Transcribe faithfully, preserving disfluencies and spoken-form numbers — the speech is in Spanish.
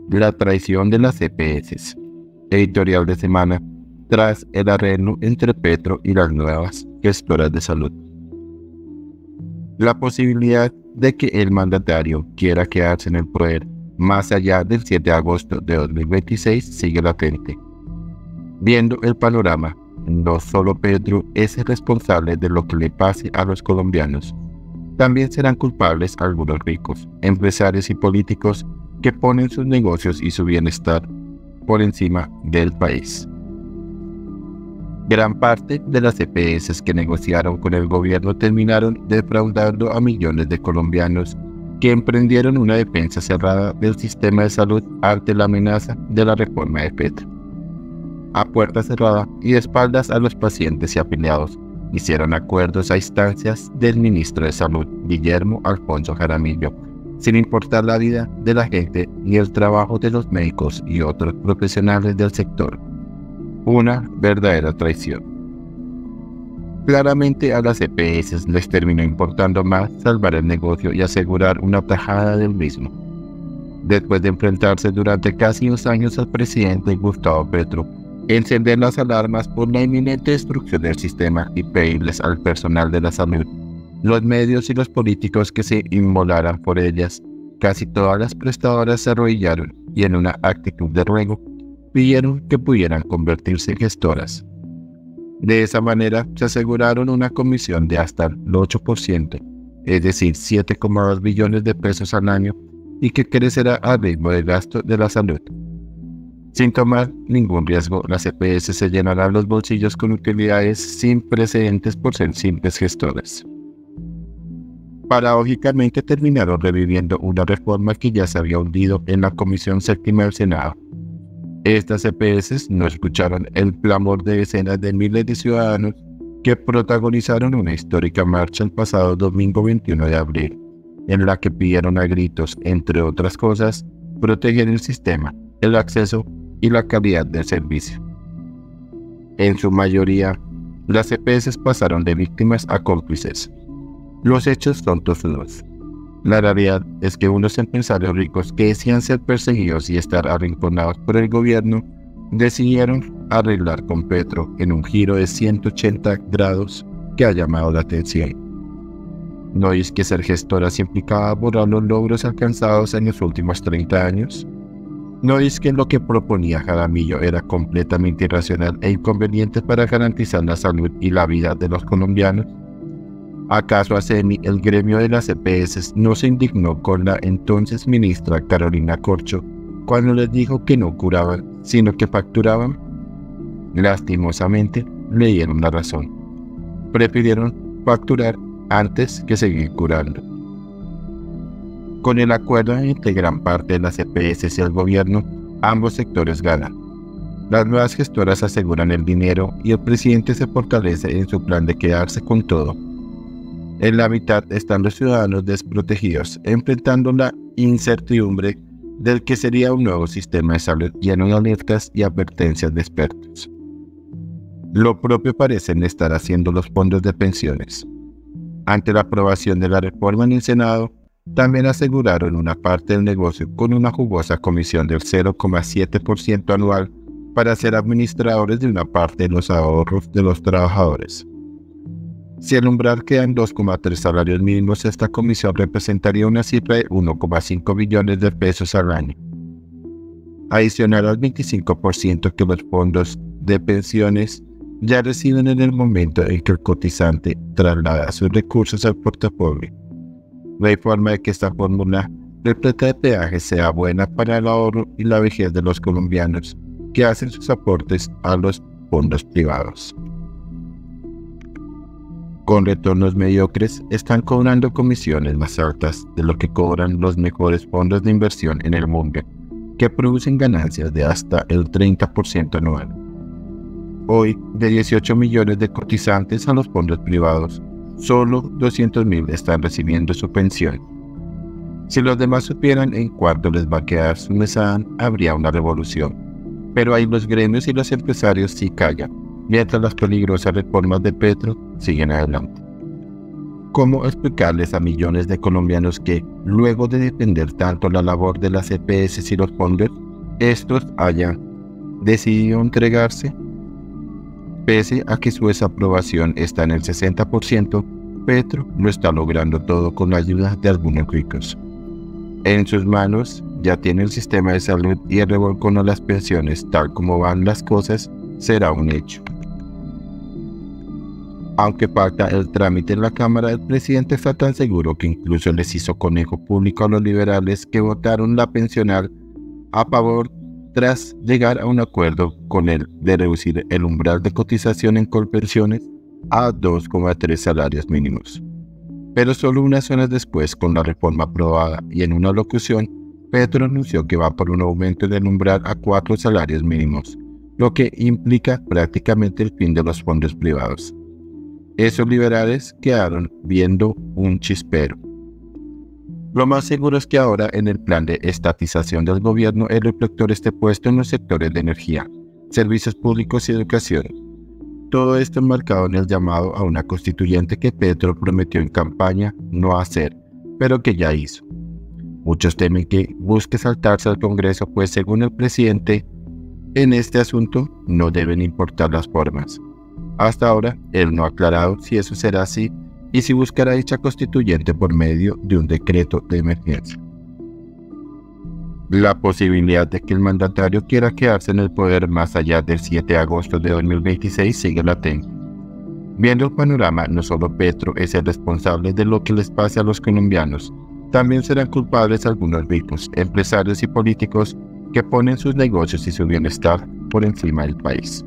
La traición de las E P S. Editorial de semana, tras el arreglo entre Petro y las nuevas gestoras de salud. La posibilidad de que el mandatario quiera quedarse en el poder más allá del siete de agosto de dos mil veintiséis sigue latente. Viendo el panorama, no solo Petro es el responsable de lo que le pase a los colombianos, también serán culpables algunos ricos, empresarios y políticos que ponen sus negocios y su bienestar por encima del país. Gran parte de las E P S que negociaron con el gobierno terminaron defraudando a millones de colombianos que emprendieron una defensa cerrada del sistema de salud ante la amenaza de la reforma de Petro. A puerta cerrada y de espaldas a los pacientes y afiliados, hicieron acuerdos a instancias del ministro de Salud, Guillermo Alfonso Jaramillo, sin importar la vida de la gente ni el trabajo de los médicos y otros profesionales del sector. Una verdadera traición. Claramente a las E P S les terminó importando más salvar el negocio y asegurar una tajada del mismo. Después de enfrentarse durante casi dos años al presidente Gustavo Petro, encender las alarmas por la inminente destrucción del sistema y pedirles al personal de la salud, los medios y los políticos que se inmolaran por ellas, casi todas las prestadoras se arrodillaron y en una actitud de ruego pidieron que pudieran convertirse en gestoras. De esa manera se aseguraron una comisión de hasta el ocho por ciento, es decir, siete coma dos billones de pesos al año, y que crecerá al ritmo de gasto de la salud. Sin tomar ningún riesgo, las E P S se llenarán los bolsillos con utilidades sin precedentes por ser simples gestoras. Paradójicamente terminaron reviviendo una reforma que ya se había hundido en la Comisión Séptima del Senado. Estas E P S no escucharon el clamor de decenas de miles de ciudadanos que protagonizaron una histórica marcha el pasado domingo veintiuno de abril, en la que pidieron a gritos, entre otras cosas, proteger el sistema, el acceso y la calidad del servicio. En su mayoría, las E P S pasaron de víctimas a cómplices. Los hechos son tozudos. La realidad es que unos empresarios ricos que decían ser perseguidos y estar arrinconados por el gobierno, decidieron arreglar con Petro en un giro de ciento ochenta grados que ha llamado la atención. ¿No es que ser gestoras implicaba borrar los logros alcanzados en los últimos treinta años? ¿No es que lo que proponía Jaramillo era completamente irracional e inconveniente para garantizar la salud y la vida de los colombianos? ¿Acaso ASEMI, el gremio de las E P S, no se indignó con la entonces ministra Carolina Corcho cuando les dijo que no curaban, sino que facturaban? Lastimosamente, le dieron la razón. Prefirieron facturar antes que seguir curando. Con el acuerdo entre gran parte de las E P S y el gobierno, ambos sectores ganan. Las nuevas gestoras aseguran el dinero y el presidente se fortalece en su plan de quedarse con todo. En la mitad están los ciudadanos desprotegidos, enfrentando la incertidumbre del que sería un nuevo sistema de salud lleno de alertas y advertencias de expertos. Lo propio parecen estar haciendo los fondos de pensiones. Ante la aprobación de la reforma en el Senado, también aseguraron una parte del negocio con una jugosa comisión del cero coma siete por ciento anual para ser administradores de una parte de los ahorros de los trabajadores. Si el umbral queda en dos coma tres salarios mínimos, esta comisión representaría una cifra de uno coma cinco billones de pesos al año. Adicional al veinticinco por ciento que los fondos de pensiones ya reciben en el momento en que el cotizante traslada sus recursos al portafolio. No hay forma de que esta fórmula repleta de peajes sea buena para el ahorro y la vejez de los colombianos que hacen sus aportes a los fondos privados. Con retornos mediocres, están cobrando comisiones más altas de lo que cobran los mejores fondos de inversión en el mundo, que producen ganancias de hasta el treinta por ciento anual. Hoy, de dieciocho millones de cotizantes a los fondos privados, solo doscientos mil están recibiendo su pensión. Si los demás supieran en cuánto les va a quedar su mesada, habría una revolución. Pero ahí los gremios y los empresarios sí callan, mientras las peligrosas reformas de Petro siguen adelante. ¿Cómo explicarles a millones de colombianos que, luego de defender tanto la labor de las E P S y los fondos, estos hayan decidido entregarse? Pese a que su desaprobación está en el sesenta por ciento, Petro lo está logrando todo con la ayuda de algunos ricos. En sus manos ya tiene el sistema de salud y el revolcón a las pensiones. Tal como van las cosas, será un hecho. Aunque falta el trámite en la Cámara, el presidente está tan seguro que incluso les hizo conejo público a los liberales que votaron la pensional a favor tras llegar a un acuerdo con él de reducir el umbral de cotización en Colpensiones a dos coma tres salarios mínimos. Pero solo unas horas después, con la reforma aprobada y en una locución, Petro anunció que va por un aumento del umbral a cuatro salarios mínimos, lo que implica prácticamente el fin de los fondos privados. Esos liberales quedaron viendo un chispero. Lo más seguro es que ahora, en el plan de estatización del gobierno, el reflector esté puesto en los sectores de energía, servicios públicos y educación. Todo esto enmarcado en el llamado a una constituyente que Petro prometió en campaña no hacer, pero que ya hizo. Muchos temen que busque saltarse al Congreso, pues según el presidente, en este asunto no deben importar las formas. Hasta ahora, él no ha aclarado si eso será así y si buscará dicha constituyente por medio de un decreto de emergencia. La posibilidad de que el mandatario quiera quedarse en el poder más allá del siete de agosto de dos mil veintiséis sigue latente. Viendo el panorama, no solo Petro es el responsable de lo que les pase a los colombianos, también serán culpables algunos ricos, empresarios y políticos que ponen sus negocios y su bienestar por encima del país.